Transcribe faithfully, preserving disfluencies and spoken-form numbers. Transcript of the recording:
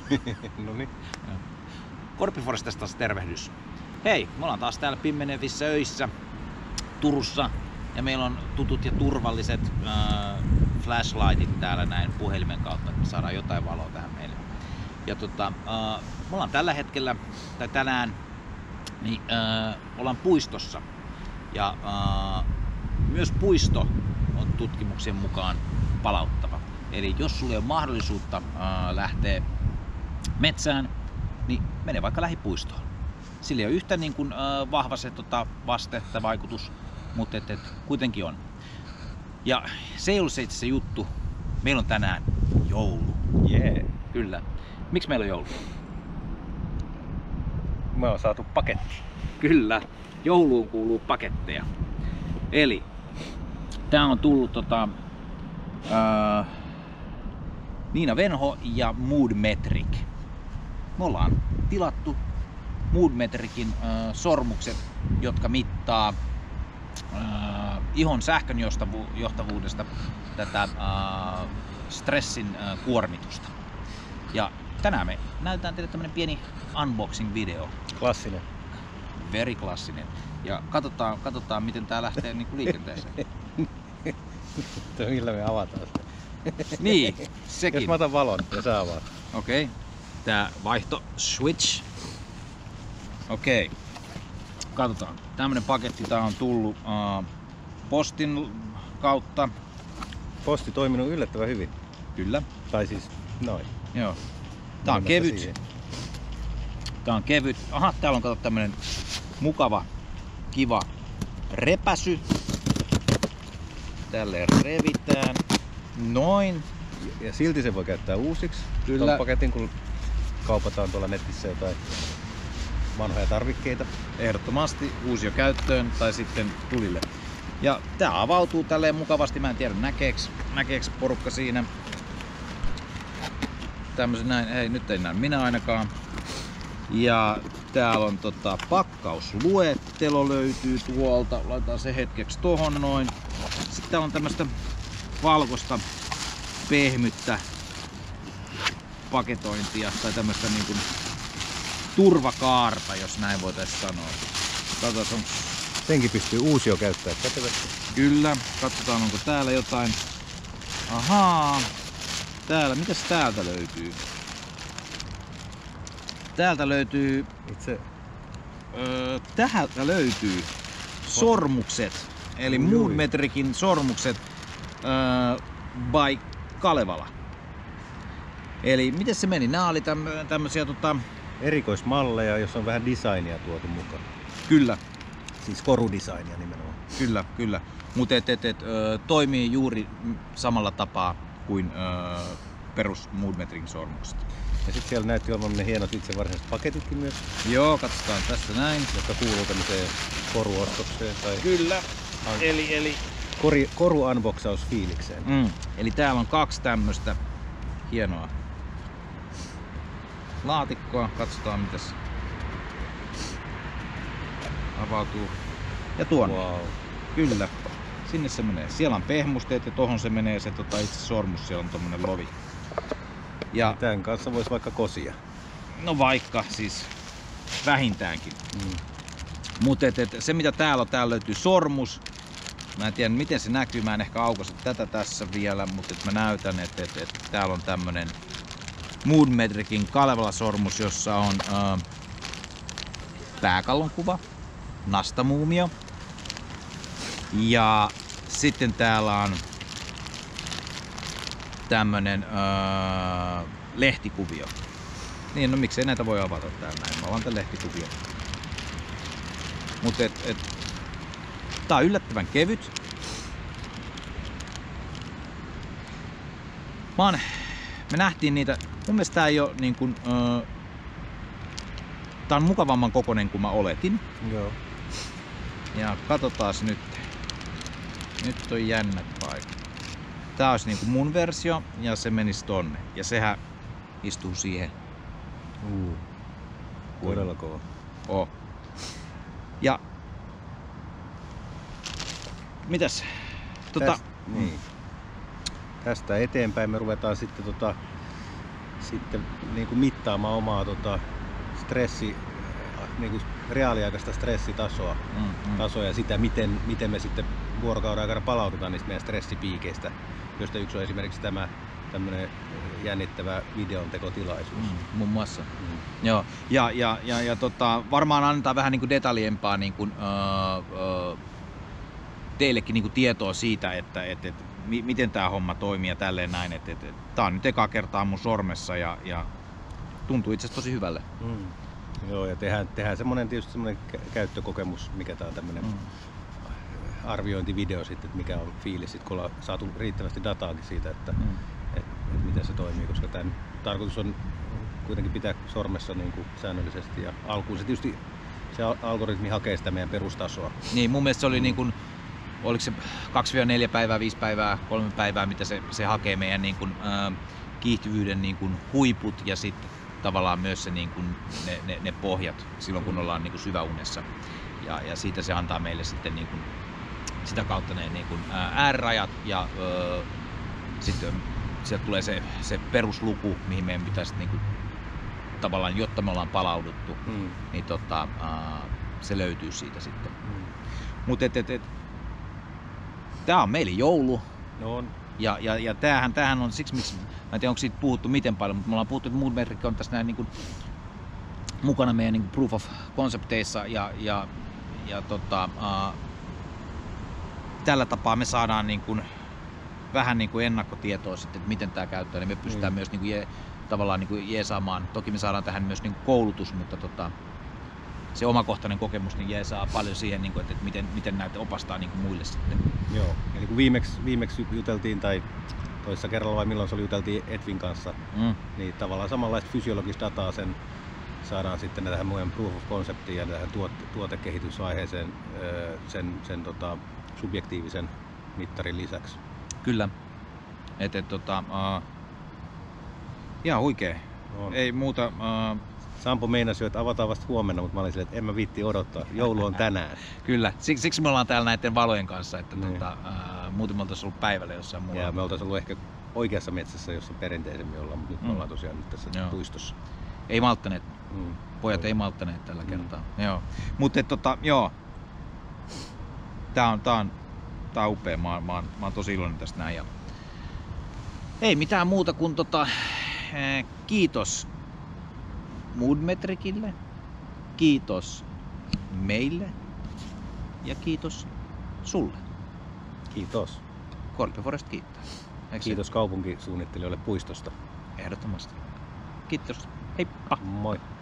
No niin. Korpiforestesta tervehdys. Hei, me ollaan taas täällä pimmenevissä öissä Turussa ja meillä on tutut ja turvalliset äh, flashlightit täällä näin puhelimen kautta, että me saadaan jotain valoa tähän meille. Ja tota, äh, me ollaan tällä hetkellä, tai tänään, niin äh, ollaan puistossa. Ja äh, myös puisto on tutkimuksen mukaan palauttava. Eli jos sulla ei ole mahdollisuutta äh, lähteä metsään, niin mene vaikka lähipuistoon. Sillä ei ole yhtä niin kuin, äh, vahva se tota, vaste tai vaikutus, mutta et, et, kuitenkin on. Ja se ei ollut se itse se juttu. Meillä on tänään joulu. Jee. Yeah. Kyllä. Miksi meillä on joulu? Me on saatu paketti. Kyllä. Jouluun kuuluu paketteja. Eli tää on tullut tota, äh, Niina Venho ja Mood Metric. Me ollaan tilattu Mood Metricin äh, sormukset, jotka mittaa äh, ihon sähkön johtavuudesta tätä äh, stressin äh, kuormitusta. Ja tänään me näytetään teille tämmönen pieni unboxing-video. Klassinen. Very klassinen. Ja katsotaan, katsotaan miten tää lähtee niinku liikenteeseen. Millä me avataan sitä? Niin, sekin. Jos mä otan valon ja sä avaat. Okei. Okay. Tää vaihto switch. Okei. Okay. Katsotaan. Tämmönen paketti tää on tullut uh, postin kautta. Posti toiminut yllättävän hyvin. Kyllä. Tai siis noin. Joo. Tää on kevyt. Siihen. Tää on kevyt. Aha, täällä on kato tämmönen mukava, kiva repäsy. Tälleen revitään. Noin. Ja silti se voi käyttää uusiksi. Kyllä. Tuon paketin, kun kaupataan tuolla netissä jotain vanhoja tarvikkeita. Ehdottomasti uusia käyttöön tai sitten tulille. Ja tää avautuu tälleen mukavasti. Mä en tiedä näkeeks, näkeeks porukka siinä. Tämmösen näin. Ei, nyt ei näy minä ainakaan. Ja täällä on tota, pakkausluettelo löytyy tuolta. Laitetaan se hetkeksi tohon noin. Sitten täällä on tämmöstä valkoista pehmyttä paketointia tai tämmöstä niin kuin turvakaarta, jos näin voitaisiin sanoa. Katsotaan, on... Senkin pystyy uusio käyttämään kätevästi. Kyllä, katsotaan onko täällä jotain. Ahaa, täällä, mitäs täältä löytyy? Täältä löytyy, Itse... öö, täältä löytyy sormukset, eli Mood Metricin sormukset öö, by Kalevala. Eli miten se meni? Nämä oli tämmöisiä tota... erikoismalleja, jossa on vähän designia tuotu mukaan. Kyllä. Siis korudesignia nimenomaan. Kyllä, kyllä. Mutta et, et, et, ö, toimii juuri samalla tapaa kuin ö, perus Mood Metricin sormukset. Ja sitten siellä näytti olevan ne hienot itse varsinaiset paketitkin myös. Joo, katsotaan tästä näin. Jotka kuuluu tämmöiseen koruostokseen. Tai Kyllä. Eli, eli... Kori, koru-unboxausfiilikseen. Mm. Eli täällä on kaksi tämmöistä hienoa laatikkoa. Katsotaan mitäs avautuu. Ja tuonne. Wow. Kyllä. Sinne se menee. Siellä on pehmusteet ja tohon se menee se tota, itse sormus. Siellä on tommonen lovi. Ja tämän kanssa voisi vaikka kosia. no vaikka siis vähintäänkin. Mm. Mutta et, et, se mitä täällä on, täällä löytyy sormus. Mä en tiedä miten se näkyy, mä en ehkä aukaise tätä tässä vielä, mutta et mä näytän, että et, et, täällä on tämmönen Mood Metricin Kalevala-sormus, jossa on äh, pääkallon kuva, nastamuumio ja sitten täällä on tämmönen äh, lehtikuvio. Niin, no miksei näitä voi avata täällä näin, mä avaan tän lehtikuvio. Mut et, et, tää on yllättävän kevyt. Mä oon, me nähtiin niitä, mun mielestä tää ei oo niin kun, öö, tää on mukavamman kokoinen kuin mä oletin. Joo. Ja katsotaan nyt. Nyt on jännät paikat. Tää olisi niinku mun versio ja se menisi tonne. Ja sehän istuu siihen. Uh. Todella kova. Oh. Ja mitäs? Tota, Tästä, niin. Tästä eteenpäin me ruvetaan sitten tota sitten niin kuin mittaamaan omaa tota, stressi, niin kuin reaaliaikaista stressitasoa Mm, mm. tasoa ja sitä, miten, miten me sitten vuorokauden aikana palautetaan niistä meidän stressipiikeistä, josta yksi on esimerkiksi tämä tämmöinen jännittävä videontekotilaisuus. Mm, muun muassa. Mm. Joo, ja, ja, ja, ja tota, varmaan annetaan vähän niin kuin detaljempaa niin kuin, öö, öö, teillekin niin kuin tietoa siitä, että et, et, mi, miten tämä homma toimii ja tälleen näin. Et, et, et, tää on nyt eka kertaa mun sormessa ja, ja tuntuu itse asiassa tosi hyvälle. Mm. Joo, ja tehdään, tehdään semmoinen tietysti semmoinen käyttökokemus, mikä tää on tämmöinen Mm. arviointivideo sitten, että mikä on fiilis, sit, kun ollaan saatu riittävästi dataakin siitä, että Mm. et, et miten se toimii, koska tämän tarkoitus on kuitenkin pitää sormessa niin kuin säännöllisesti ja alkuun se tietysti se al- algoritmi hakee sitä meidän perustasoa. Niin, mun mielestä se oli niin kuin, oliko se kaksi neljä päivää, viisi päivää, kolme päivää, mitä se, se hakee meidän niin kuin, ää, kiihtyvyyden niin kuin huiput ja sitten tavallaan myös se, niin kuin, ne, ne, ne pohjat silloin, kun ollaan niin kuin syväunessa. Ja, ja siitä se antaa meille sitten niin kuin, sitä kautta ne niin kuin, ää, äärirajat ja öö, sitten sieltä tulee se, se perusluku, mihin meidän pitäisi niin kuin, tavallaan, jotta me ollaan palauduttu, Mm. niin tota, ää, se löytyy siitä sitten. Mm. Mutta et, et, et, tää on meille joulu No on. ja, ja, ja tämähän, tämähän on siksi, miksi, mä en tiedä onko siitä puhuttu miten paljon, mutta me ollaan puhuttu, että Moodmetric on tässä näin niin kuin, mukana meidän niin kuin proof of concepteissa ja, ja, ja tota, ää, tällä tapaa me saadaan niin kuin, vähän niin kuin ennakkotietoa sitten, että miten tämä käyttää, niin me pystytään Mm. myös niin kuin, je, tavallaan niin kuin jeesaamaan. Toki me saadaan tähän myös niin kuin koulutus, mutta tota, se omakohtainen kokemus niin jeesaa paljon siihen, niin kuin, että, että miten, miten näitä opastaa niin kuin muille sitten. Joo. Eli kun viimeksi, viimeksi juteltiin, tai toissa kerralla vai milloin se oli, juteltiin Edvin kanssa, Mm. niin tavallaan samanlaista fysiologista dataa sen saadaan sitten tähän meidän proof of conceptiin ja tähän tuote, tuotekehitysvaiheeseen öö, sen, sen tota, subjektiivisen mittarin lisäksi. Kyllä. Et, et, tota, uh, ihan huikee. On. Ei muuta. Uh, Sampo meinasi jo, että avataan vasta huomenna, mutta mä olin silleen, että en mä viitti odottaa. Joulu on tänään. kyllä. Siksi, siksi me ollaan täällä näiden valojen kanssa, että Niin. tota, uh, muuten me oltaisiin ollut päivällä jossain muualla. Ja me oltaisiin ollut ehkä oikeassa metsässä, jossa perinteisemmin ollaan, mutta nyt me Mm. ollaan tosiaan nyt tässä Joo. puistossa. Ei malttaneet. Mm. Pojat Joo. ei malttaneet tällä Mm. kertaa. Joo. Mutta tota, joo. Tää on, tää on, tää on upea. Mä, oon- mä, oon, mä oon tosi iloinen tästä näin. Ja ei mitään muuta kuin tota, eh, kiitos Moodmetricille, kiitos meille ja kiitos sulle. Kiitos. Korpiforest kiittää. Eikö se? Kiitos kaupunkisuunnittelijoille puistosta. Ehdottomasti. Kiitos. Heippa! Moi.